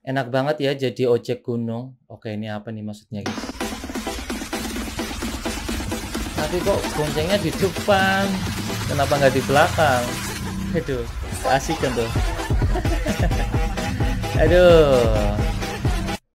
Enak banget ya jadi ojek gunung. Oke, ini apa nih maksudnya, guys? Tapi kok boncengnya di depan? Kenapa nggak di belakang? Aduh, asik kan tuh. Aduh.